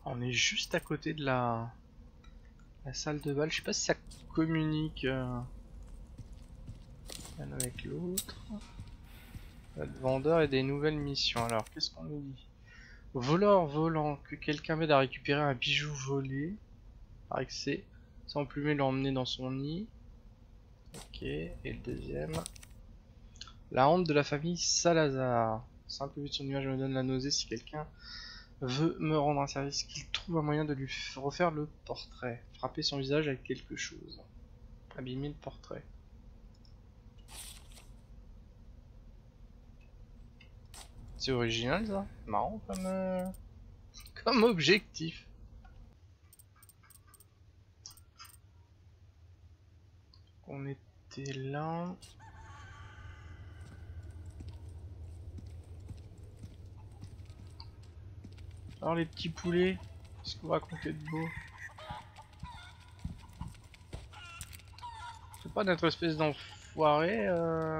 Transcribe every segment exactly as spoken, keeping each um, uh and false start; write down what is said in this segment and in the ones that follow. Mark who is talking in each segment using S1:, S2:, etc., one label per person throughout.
S1: On est juste à côté de la, la salle de bal. Je sais pas si ça communique euh, l'un avec l'autre. Le vendeur et des nouvelles missions. Alors, qu'est-ce qu'on nous dit? Voleur volant. Que quelqu'un m'aide à récupérer un bijou volé. Par excès. Sans plumer l'emmener dans son nid. Ok. Et le deuxième. La honte de la famille Salazar. Simple vue de son image me donne la nausée. Si quelqu'un veut me rendre un service, qu'il trouve un moyen de lui refaire le portrait. Frapper son visage avec quelque chose. Abîmer le portrait. C'est original ça. Marrant comme, euh, comme objectif. On était là. Alors les petits poulets, qu'est-ce que vous racontez de beau? C'est pas notre espèce d'enfoiré euh...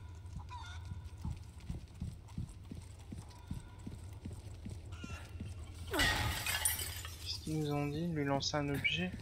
S1: Qu'est-ce qu'ils nous ont dit? Lui lancer un objet?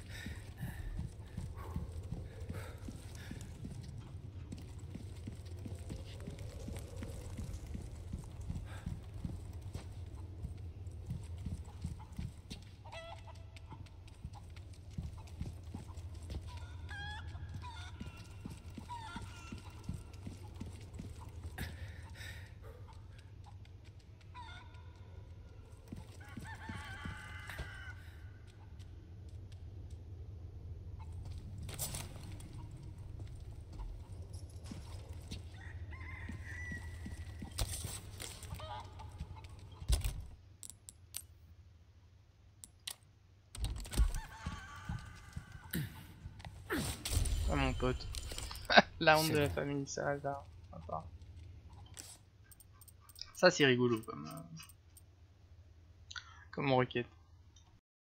S1: Ah mon pote. La honte de la famille Salazar. Sympa. Ça c'est rigolo comme, euh, comme requête.